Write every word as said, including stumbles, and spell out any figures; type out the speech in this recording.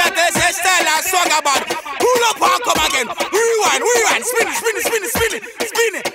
that they say style and swagger bad. Pull up and come again. Rewind, rewind, spin it, spin it, spin it, spin it, spin it.